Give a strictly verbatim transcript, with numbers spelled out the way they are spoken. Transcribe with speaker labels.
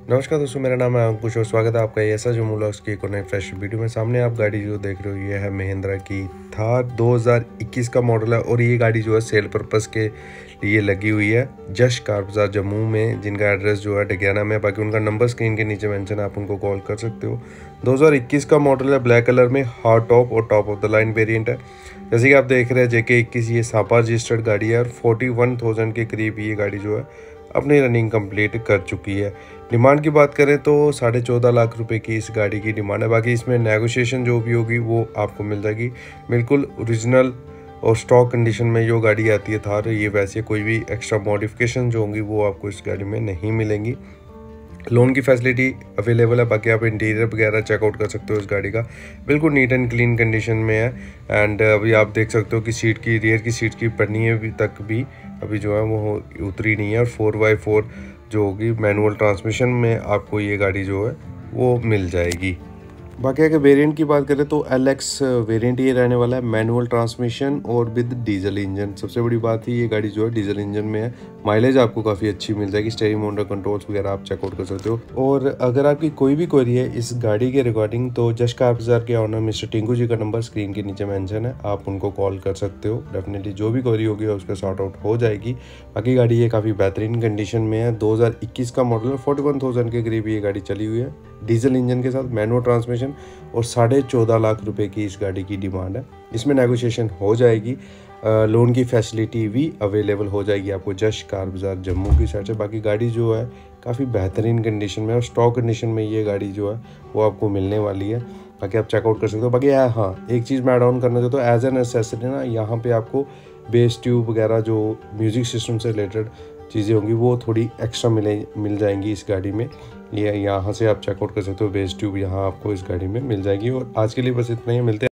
Speaker 1: नमस्कार दोस्तों, मेरा नाम है अंकुश और स्वागत है आपका ऐसा जो व्लॉग्स की एक और नई फ्रेश वीडियो में। सामने आप गाड़ी जो देख रहे हो ये है महिंद्रा की थार दो हज़ार इक्कीस का मॉडल है और ये गाड़ी जो है सेल पर्पस के लिए लगी हुई है जश कार बाजार जम्मू में, जिनका एड्रेस जो है डगियाना में। बाकी उनका नंबर स्क्रीन के नीचे मेंशन है, आप उनको कॉल कर सकते हो। दो हज़ार इक्कीस का मॉडल है, ब्लैक कलर में, हार्ड टॉप और top of the line variant है। जैसे कि आप देख रहे हैं जेके इक्कीस ये सापा रजिस्टर्ड गाड़ी है और फोर्टी वन थाउजेंड के करीब ये गाड़ी जो है अपनी रनिंग कंप्लीट कर चुकी है। डिमांड की बात करें तो साढ़े चौदह लाख रुपए की इस गाड़ी की डिमांड है। बाकी इसमें नेगोशिएशन जो भी होगी वो आपको मिल जाएगी। बिल्कुल ओरिजिनल और स्टॉक कंडीशन में जो गाड़ी आती है थार, ये वैसे कोई भी एक्स्ट्रा मॉडिफिकेशन जो होंगी वो आपको इस गाड़ी में नहीं मिलेंगी। लोन की फैसिलिटी अवेलेबल है। बाकी आप इंटीरियर वगैरह चेकआउट कर सकते हो इस गाड़ी का, बिल्कुल नीट एंड क्लीन कंडीशन में है। एंड अभी आप देख सकते हो कि सीट की रियर की सीट की पन्नी अभी तक भी अभी जो है वो उतरी नहीं है और फोर बाई फोर जो होगी मैनुअल ट्रांसमिशन में आपको ये गाड़ी जो है वो मिल जाएगी। बाकी अगर वेरिएंट की बात करें तो एल एक्स वेरिएंट ये रहने वाला है, मैनुअल ट्रांसमिशन और विद डीजल इंजन। सबसे बड़ी बात है ये गाड़ी जो है डीजल इंजन में है। माइलेज आपको काफ़ी अच्छी मिल जाएगी। स्टीयरिंग मोटर कंट्रोल्स वगैरह आप चेकआउट कर सकते हो। और अगर आपकी कोई भी क्वेरी है इस गाड़ी के रिगार्डिंग तो जश कार बाजार के ऑनर मिस्टर टिंकू जी का नंबर स्क्रीन के नीचे मेंशन है, आप उनको कॉल कर सकते हो। डेफिनेटली जो भी क्वेरी होगी उसका सॉर्ट आउट हो जाएगी। बाकी गाड़ी ये काफ़ी बेहतरीन कंडीशन में है। दो हज़ार इक्कीस का मॉडल है, फोर्टी वन थाउजेंड के करीब ये गाड़ी चली हुई है डीजल इंजन के साथ, मैनुअल ट्रांसमिशन और साढ़े चौदह लाख रुपए की इस गाड़ी की डिमांड है। इसमें नेगोशिएशन हो जाएगी। लोन की फैसिलिटी भी अवेलेबल हो जाएगी आपको जश कार बाजार जम्मू की साइड से। बाकी गाड़ी जो है काफ़ी बेहतरीन कंडीशन में और स्टॉक कंडीशन में ये गाड़ी जो है वो आपको मिलने वाली है। बाकी आप चेकआउट कर सकते हो। बाकी हाँ, एक चीज़ मैं ऐड ऑन करना चाहता हूँ, एज एन एसेसरी ना यहाँ पे आपको बेस ट्यूब वगैरह जो म्यूज़िक सिस्टम से रिलेटेड चीज़ें होंगी वो थोड़ी एक्स्ट्रा मिले मिल जाएंगी इस गाड़ी में। ये यहाँ से आप चेकआउट कर सकते हो, बेस ट्यूब यहाँ आपको इस गाड़ी में मिल जाएगी। और आज के लिए बस इतना ही, मिलते हैं।